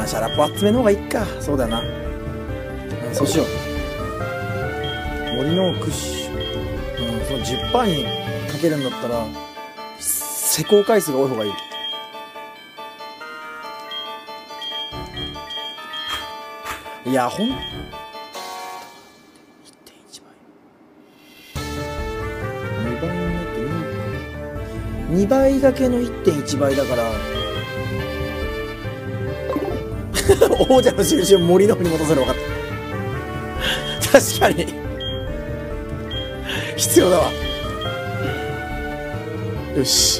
あシャラップ集めの方がいいか。そうだよな。そうしよう。森のクッシュ。その 10% にかけるんだったら、施工回数が多い方がいい。いや、1.1倍。2倍になって2倍掛けの 1.1 倍だから、王者の印を森の方に戻せる。分かった。確かに。必要だわ。よし。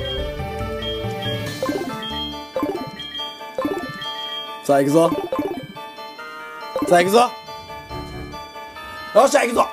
さあ行くぞ。さあ行くぞ。よっしゃ行くぞ。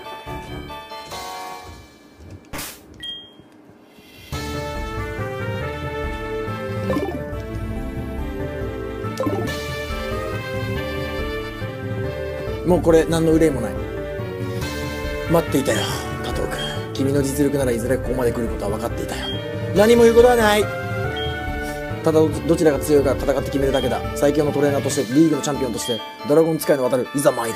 もうこれ何の憂いもない。待っていたよ加藤君。君の実力ならいずれここまで来ることは分かっていたよ。何も言うことはない。ただどちらが強いか戦って決めるだけだ。最強のトレーナーとしてリーグのチャンピオンとしてドラゴン使いの渡る。いざ参る。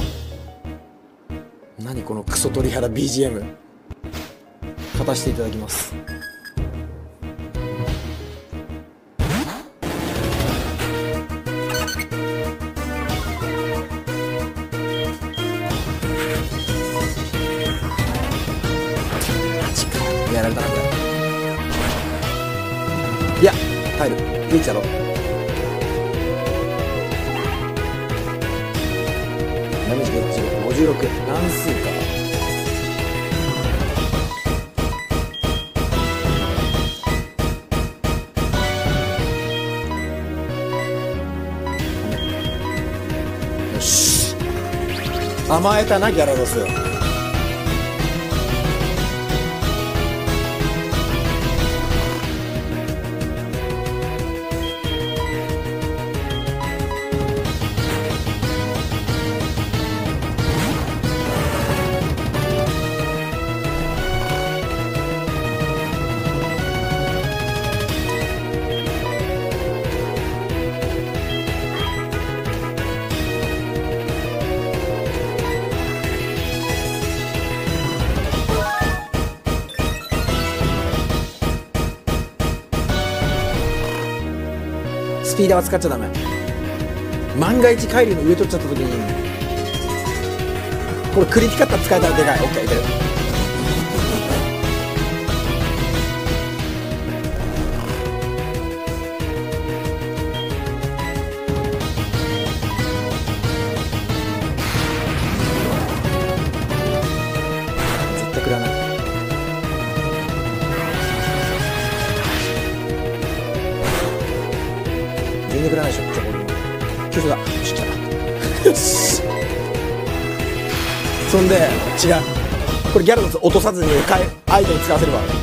何このクソ鳥肌 BGM。 勝たせていただきます。やられたなこれ。いや耐える。リーチだろ。ダメージ56。乱数か。よし甘えたなギャラドス。スピーダーは使っちゃダメ。万が一海流の上取っちゃった時にこれクリティカッター使えたらでかい。オッケーいける。絶対食らない。全然くらないでしょ。じゃあこれ救助だ。よし来た。よし。そんで違う。これギャラドス落とさずにアイテム使わせれば。う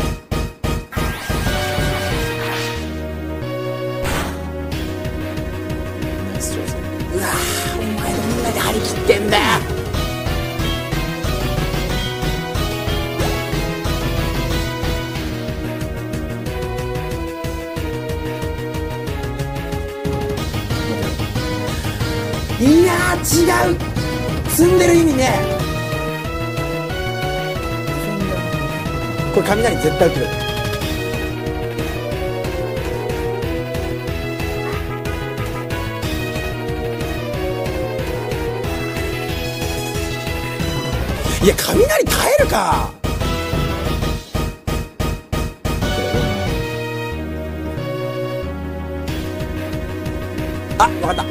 わーお前どんなで張り切ってんだよ。いやー違う。積んでる意味ね。これ雷絶対打ってる。いや雷耐えるか。あ分かった。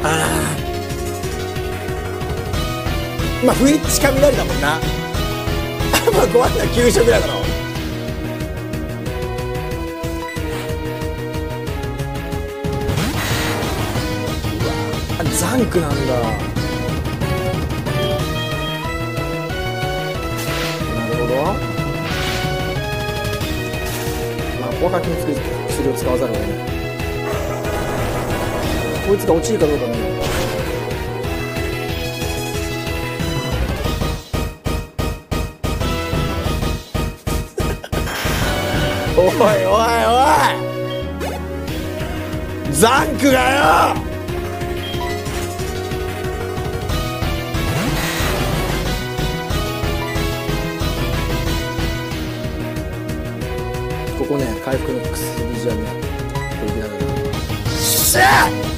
まあ不一致雷だもんな。まあ5万だ9色ぐらいだろ。うわザンクなんだ。なるほど。まあ小書きに作る薬を使わざるを得ない。こいつが落ちるかどうか見よう。おいおいおいザンクがよ。ここね、回復の薬じゃね、これだから。しゃー。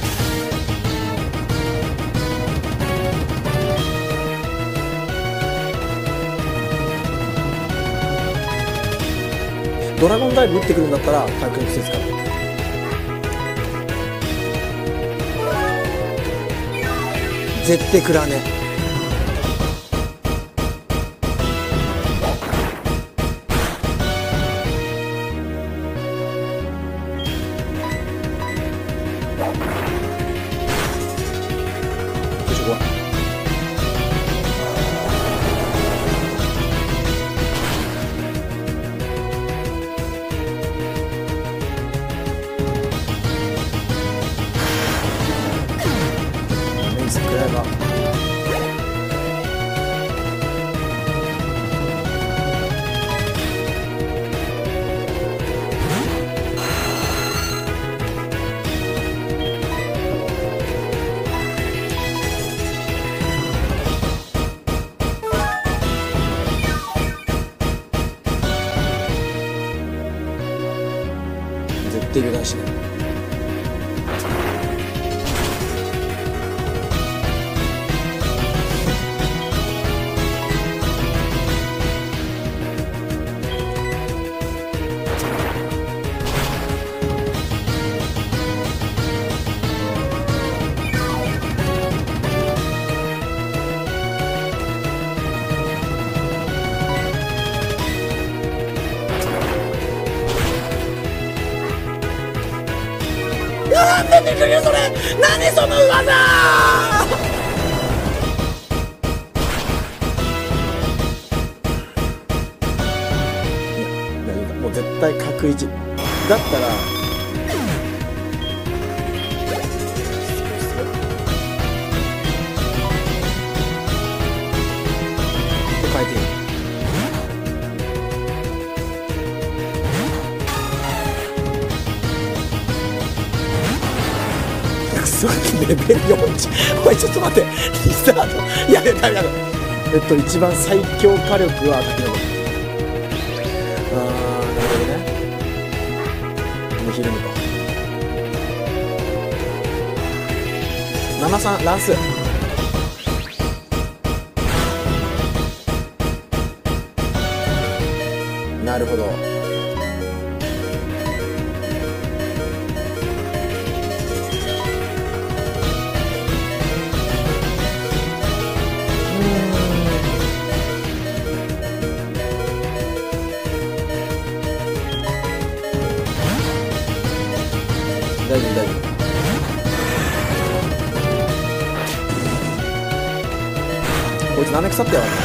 ドラゴンダイブ打ってくるんだったら回復の薬使う。絶対食らね。絶対油断しない。なんで出てくるよそれ。何その技。もう絶対角1だったら変えていい。レベル40。おいちょっと待って、リスタート。いやダメだ。一番最強火力は滝の子。なるほどね。もうひるむか。73乱数。なるほど。大丈夫大丈夫。こいつなめ腐ってやがる。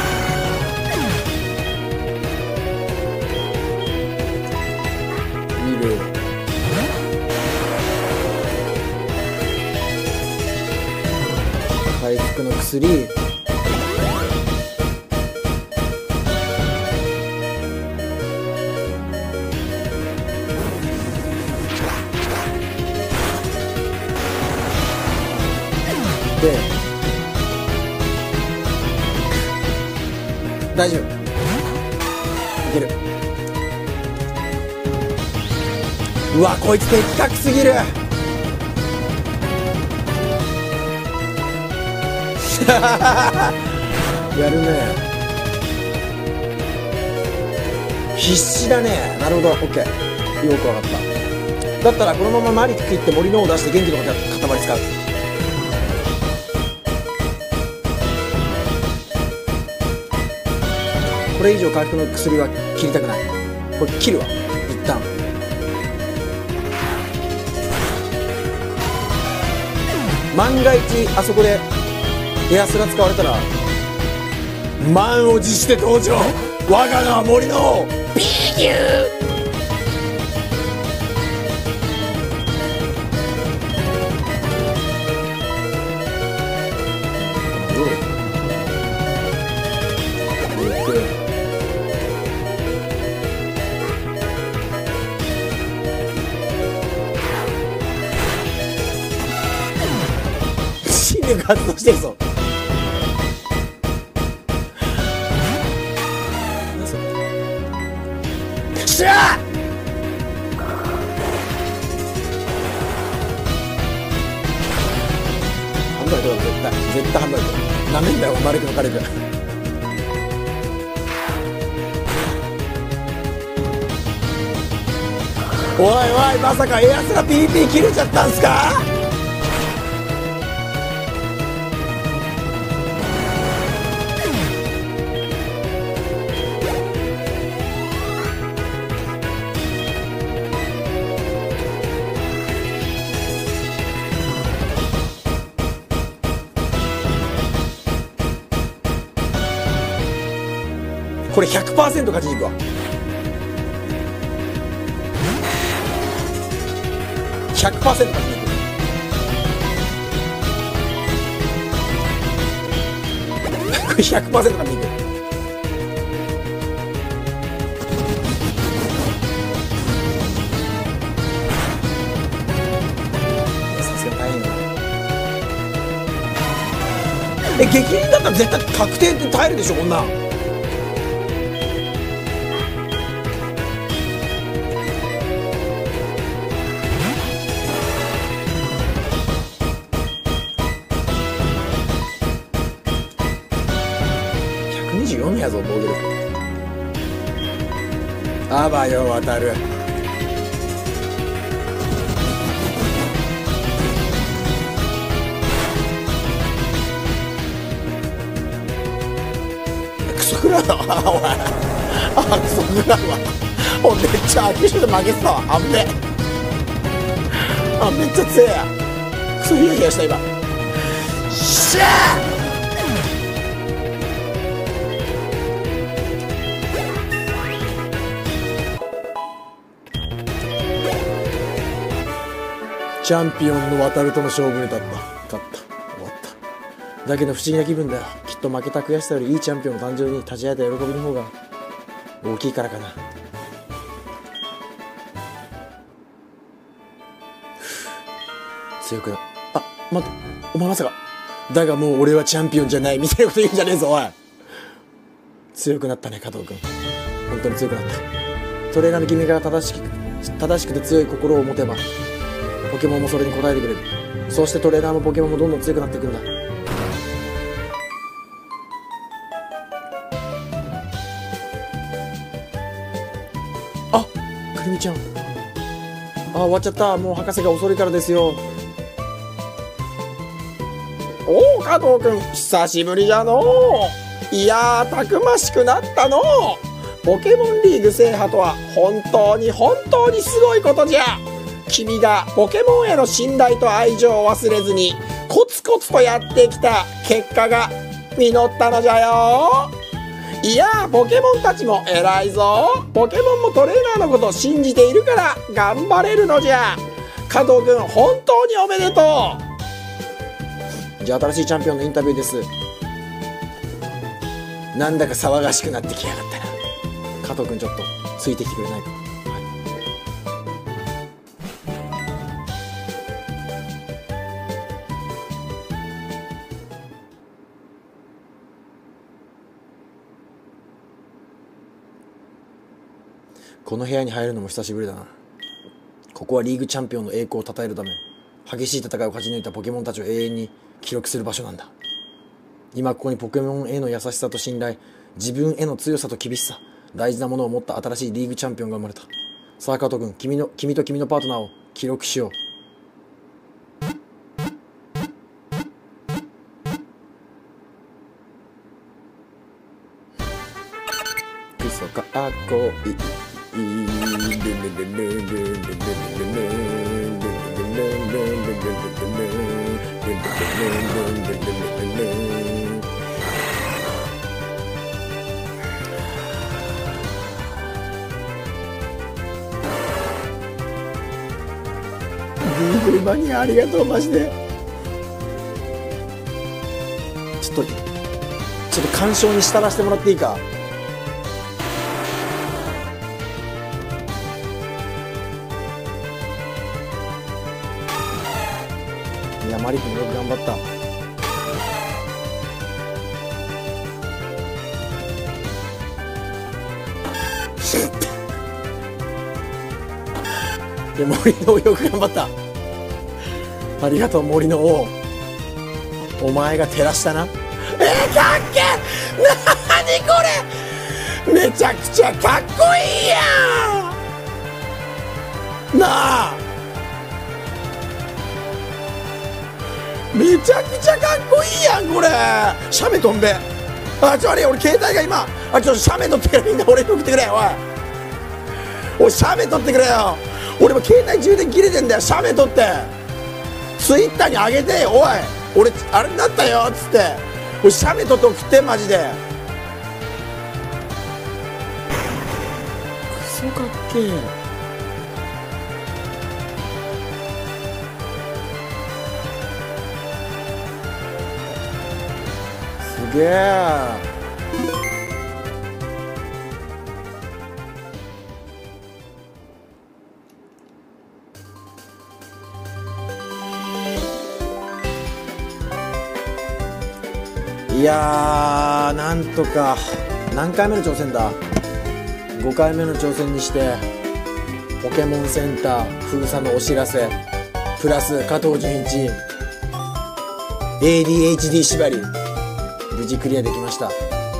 見る。回復の薬。大丈夫いける。うわこいつ的確すぎる。やるね。必死だね。なるほど OK。 よくわかった。だったらこのままマリック行って森のを出して元気の塊使う。これ以上回復の薬は切りたくない。これ切るわ一旦。万が一あそこでエアスラ使われたら満を持して登場。我が名は森の王ビーギュー。 発動してるぞ。しゃあハンバーグだ、絶対ハンバーグなめんだよ、丸くの軽く。おいおい、まさかエアスラ PP 切れちゃったんすか。これ 100% 勝ちにいくわ。100% 勝ちにいく。これ 100% 勝ちにいく。さすが大変だな。激鱗だったら絶対確定って耐えるでしょ、こんなん。124やぞ、防御力。あばよ渡る。クソ食らうわ、お前。あ、クソ食らうわ。お、めっちゃ握手で負けてたわ。あんね。あ、めっちゃ強えや。クソヒヤヒヤした今。しゃあチャンピオンの渡るとの勝負に立った。勝った。終わった。だけど不思議な気分だよ。きっと負けた悔しさよりいいチャンピオンの誕生に立ち会えた喜びの方が大きいからかな。強くな。あ、待って。お前まさか。だがもう俺はチャンピオンじゃないみたいなこと言うんじゃねえぞ、おい。強くなったね、加藤君。本当に強くなった。トレーナーの君が正しくて強い心を持てば、ポケモンもそれに応えてくれる。そうしてトレーナーもポケモンもどんどん強くなっていくんだ。あ、くるみちゃん。あ、終わっちゃった。もう博士が遅いからですよ。おお、加藤くん、久しぶりじゃのう。いやー、たくましくなったのう。ポケモンリーグ制覇とは本当にすごいことじゃ。君がポケモンへの信頼と愛情を忘れずにコツコツとやってきた結果が実ったのじゃよ。いやー、ポケモンたちも偉いぞ。ポケモンもトレーナーのことを信じているから頑張れるのじゃ。加藤くん、本当におめでとう。じゃあ新しいチャンピオンのインタビューです。なんだか騒がしくなってきやがったな。加藤くん、ちょっとついてきてくれないか。この部屋に入るのも久しぶりだな。ここはリーグチャンピオンの栄光を称えるため、激しい戦いを勝ち抜いたポケモンたちを永遠に記録する場所なんだ。今ここにポケモンへの優しさと信頼、自分への強さと厳しさ、大事なものを持った新しいリーグチャンピオンが生まれた。さあ加藤君、君と君のパートナーを記録しよう。クソかっこいい。ビーグルマニアありがとうマジで。ちょっと鑑賞に従わせてもらっていいか。いや、マリ君よく頑張った。 で森の王よく頑張った。ありがとう森の王。お前が照らしたな。かっけえ。なにこれ、めちゃくちゃかっこいいやんなあ。めちゃくちゃかっこいいやんこれ。写メ飛んべ。あ、ちょ、あれ俺携帯が今、ちょっと写メ撮ってくれ。みんな俺に送ってくれ。おい写メ撮ってくれよ。俺も携帯充電切れてんだよ。写メ撮ってツイッターに上げてよ。おい俺あれになったよっつって、おい写メ撮って送ってマジで。クソかっけえ。すげえ。いやー、なんとか何回目の挑戦だ。5回目の挑戦にしてポケモンセンター封鎖のお知らせプラス加藤純一 ADHD 縛り無事クリアできました。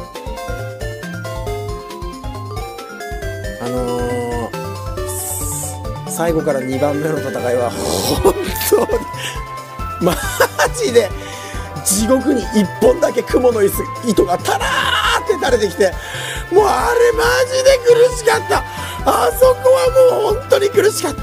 最後から2番目の戦いは本当にマジで地獄に1本だけ雲の糸がタラーって垂れてきて、もうあれマジで苦しかった。あそこはもう本当に苦しかった。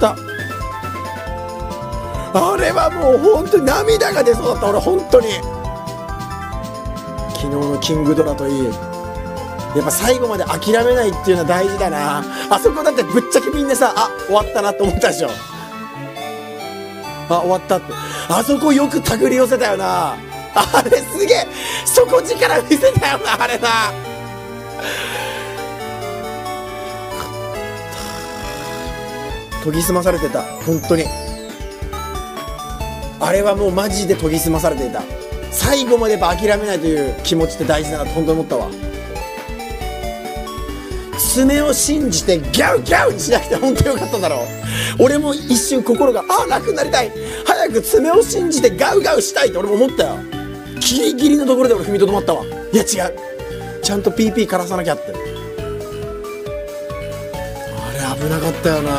あれはもう本当に涙が出そうだった。俺本当に昨日のキングドラといい、やっぱ最後まで諦めないっていうのは大事だな。あそこだってぶっちゃけみんなさ、あ終わったなって思ったでしょ。あ終わったって、あそこよく手繰り寄せたよな。あれすげえ底力見せたよなあれな。研ぎ澄まされてた本当に。あれはもうマジで研ぎ澄まされていた。最後までやっぱ諦めないという気持ちって大事だなと本当に思ったわ。爪を信じてギャウギャウにしなくて本当によかっただろう。俺も一瞬心が楽になりたい、早く爪を信じてガウガウしたいって俺も思ったよ。ギリギリのところで俺踏みとどまったわ。いや違う、ちゃんと PP 枯らさなきゃって。あれ危なかったよな。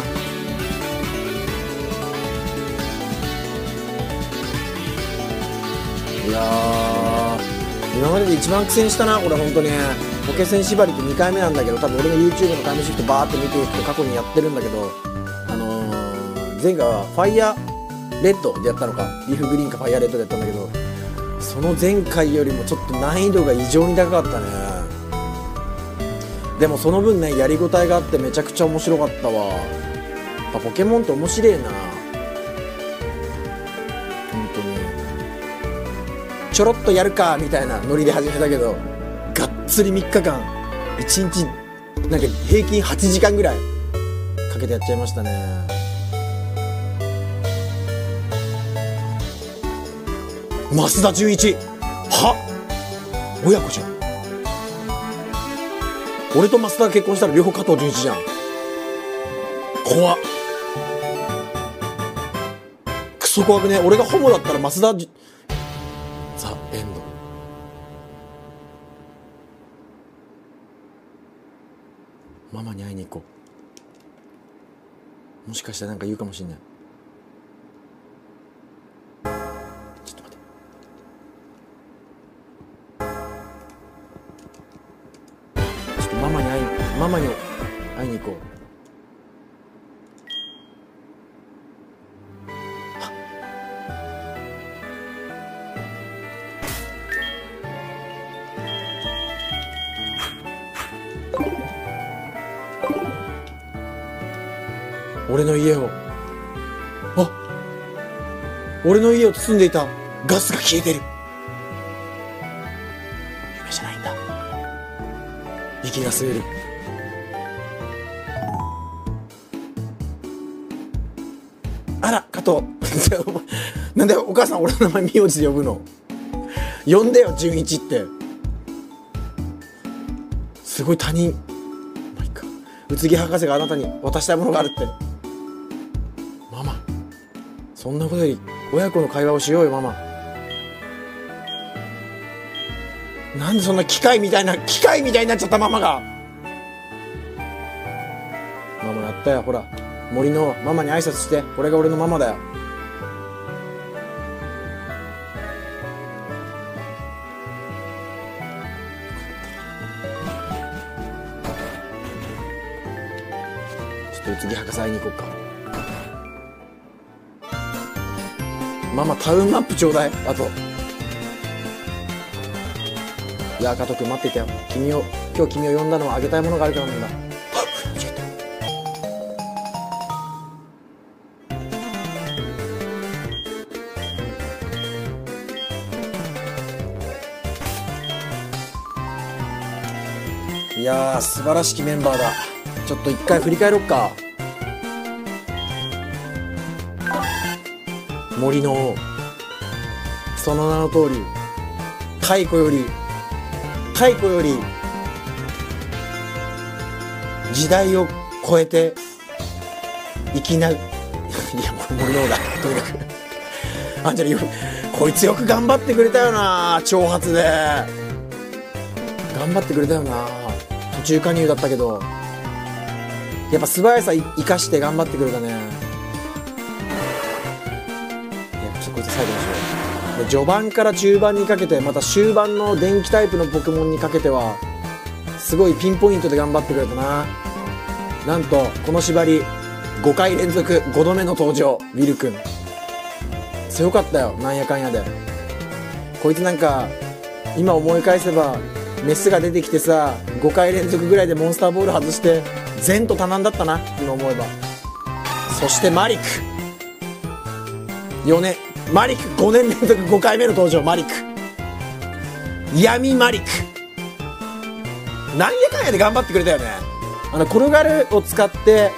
いやー今までで一番苦戦したなこれ本当に。ポケセン縛りって2回目なんだけど、多分俺の YouTube のタイムシフトバーって見ていくと過去にやってるんだけど、前回はファイヤーレッドでやったのか、リーフグリーンかファイヤーレッドでやったんだけど、その前回よりもちょっと難易度が異常に高かったね。でもその分ねやりごたえがあってめちゃくちゃ面白かったわ。やっぱポケモンって面白いな本当に。ちょろっとやるかみたいなノリで始めたけど、がっつり3日間1日なんか平均8時間ぐらいかけてやっちゃいましたね。増田純一親子じゃん。俺と増田が結婚したら両方加藤純一じゃん。怖っ、クソ怖くね。俺がホモだったら増田ザ・エンド。ママに会いに行こう。もしかしたらなんか言うかもしんない。ちょっと待って。ちょっとママに会いに行こう。俺の家を、俺の家を包んでいたガスが消えてる。夢じゃないんだ。息が吸える。あら加藤なんでお母さん俺の名前名字で呼ぶの。呼んでよ純一って。すごい他人。まあいいか。 宇津木博士があなたに渡したいものがあるって。ママ、そんなことより親子の会話をしようよママ。なんでそんな機械みたいになっちゃったママが。ママやったよ、ほら森のママに挨拶して。これが俺のママだよ。ちょっと宇津木博士会いに行こうか。ママタウンマップちょうだい。あといや加藤君待っていたよ。今日君を呼んだのはあげたいものがあるからなんだ。いやー素晴らしきメンバーだ。ちょっと一回振り返ろっか。森の王、その名の通り太古より時代を超えて生きないや森の王だ。とにかくアンジェリよ、こいつよく頑張ってくれたよな。挑発で頑張ってくれたよな。途中加入だったけどやっぱ素早さ生かして頑張ってくれたね。いやちょっとこいつ最後にしよう。で序盤から中盤にかけて、また終盤の電気タイプのポケモンにかけてはすごいピンポイントで頑張ってくれたな。なんとこの縛り5回連続5度目の登場、ウィル君強かったよ、なんやかんやで。こいつなんか今思い返せばメスが出てきてさ、5回連続ぐらいでモンスターボール外して前途多難だったな今思えば。そしてマリック5年連続5回目の登場、マリック闇マリックなんやかんやで頑張ってくれたよね。転がるを使って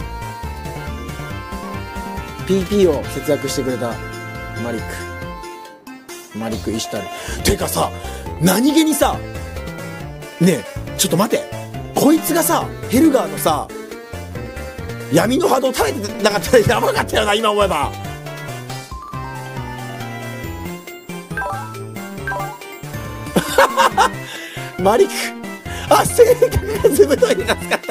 PP を節約してくれたマリックイシュタル。てかさ、何気にさ、ねえちょっと待て、こいつがさヘルガーのさ闇の波動耐えてなかったらやばかったよな今思えば。マリック、あ、性格がずぶといで助かった。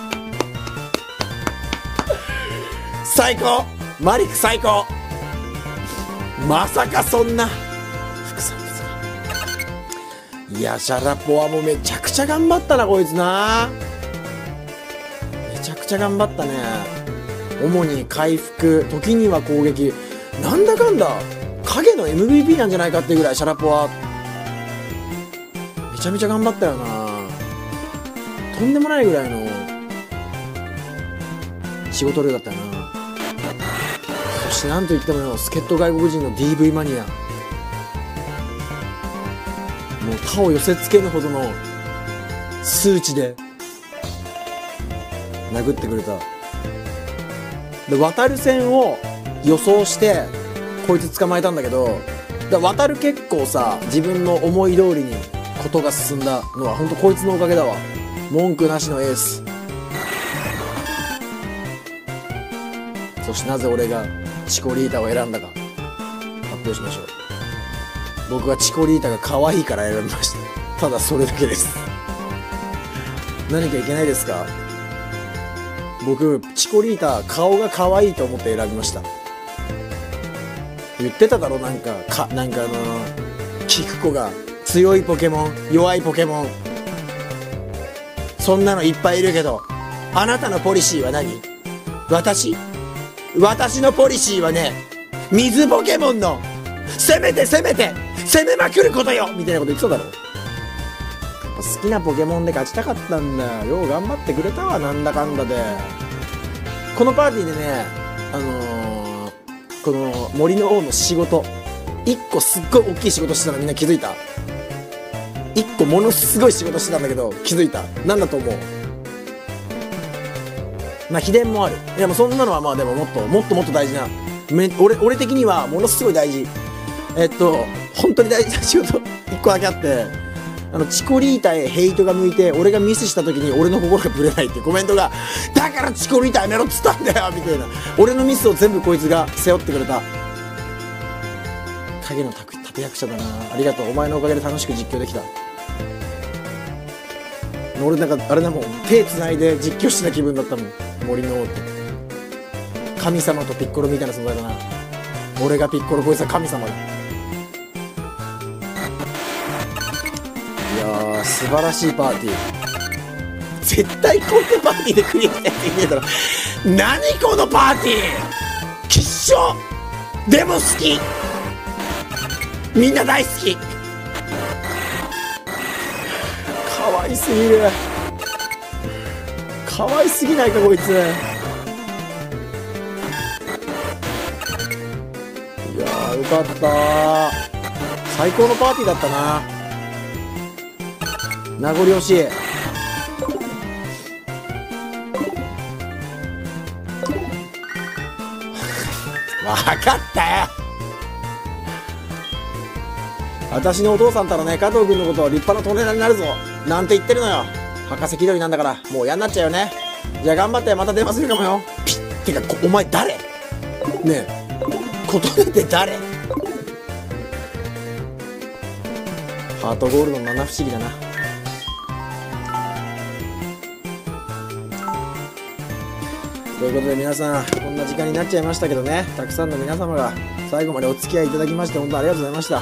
最高、マリック最高。まさかそんな副産物が。いやシャラポワもめちゃくちゃ頑張ったなこいつな。めちゃくちゃ頑張ったね。主に回復、時には攻撃、なんだかんだ影の MVP なんじゃないかっていうぐらいシャラポワめちゃめちゃ頑張ったよな。とんでもないぐらいの仕事量だったよな。そしてなんといっても助っ人外国人の DV マニア、もう他を寄せつけぬほどの数値で殴ってくれた。で渡る戦を予想してこいつ捕まえたんだけど、渡る結構さ自分の思い通りにことが進んだのはほんとこいつのおかげだわ。文句なしのエース。そしてなぜ俺がチコリータを選んだか発表しましょう。僕はチコリータが可愛いから選びました。ただそれだけです。何かいけないですか？僕チコリータ顔が可愛いと思って選びました。言ってただろ、なんかキクコが強いポケモン弱いポケモン、そんなのいっぱいいるけどあなたのポリシーは何？私のポリシーはね、水ポケモンの攻めまくることよみたいなこと言ってただろ。やっぱ好きなポケモンで勝ちたかったんだよ。よう頑張ってくれたわ、なんだかんだで。このパーティーでね、この森の王の仕事1個すっごい大きい仕事してたのみんな気づいた？1個ものすごい仕事してたんだけど気づいた？なんだと思う？まあ秘伝もある。いやもうそんなのはまあでももっと大事な、俺的にはものすごい大事、本当に大事な仕事1個だけあって、 チコリータへヘイトが向いて、俺がミスした時に俺の心がぶれないっていうコメントが、だからチコリータやめろっつったんだよみたいな。俺のミスを全部こいつが背負ってくれた。影の立役者だな。ありがとう。お前のおかげで楽しく実況できた。俺なんかあれだもん、手つないで実況してた気分だったもん。森の王って神様とピッコロみたいな存在だな。俺がピッコロ、こいつは神様だ。いやー、素晴らしいパーティー。絶対こんなパーティーでクリアしたやついねえだろ。何このパーティー、きっしょでも好き、みんな大好き。可愛すぎる。可愛すぎないかこいつ。いやー、よかったー。最高のパーティーだったな。名残惜しい。分かったよ。私のお父さんたらね、加藤君のことを立派なトレーナーになるぞなんて言ってるのよ。博士気取りなんだからもう嫌になっちゃうよね。じゃあ頑張って、また電話するかもよ。ピッてか、お前誰ねえ、琴音って誰。ハートゴールドの七不思議だな。ということで皆さん、こんな時間になっちゃいましたけどね、たくさんの皆様が最後までお付き合いいただきまして本当ありがとうございました。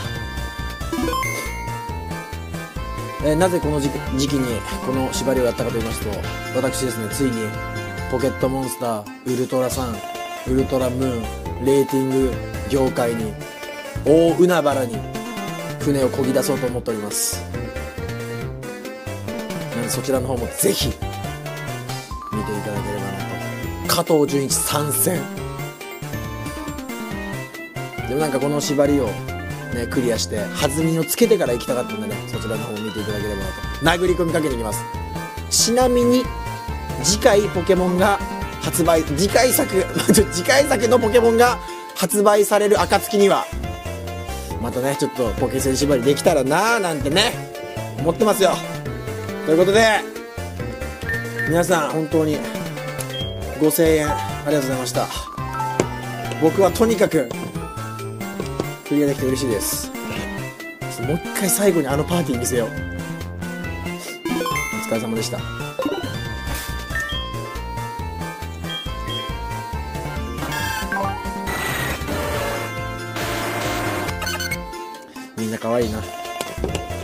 なぜこの時期にこの縛りをやったかと言いますと、私ですね、ついにポケットモンスター、ウルトラサン、ウルトラムーン、レーティング業界に大海原に船を漕ぎ出そうと思っております。なのでそちらの方もぜひ見ていただければなと。加藤純一参戦。でもなんかこの縛りをね、クリアして弾みをつけてから行きたかったんでね、そちらの方を見ていただければなと。殴り込みかけに行きます。ちなみに次回ポケモンが発売、次回作のポケモンが発売される暁にはまたね、ちょっとポケセン縛りできたらなーなんてね思ってますよ。ということで皆さん本当にご声援ありがとうございました。僕はとにかくクリアできて嬉しいです。もう一回最後にあのパーティー見せよう。お疲れ様でした。みんな可愛いな。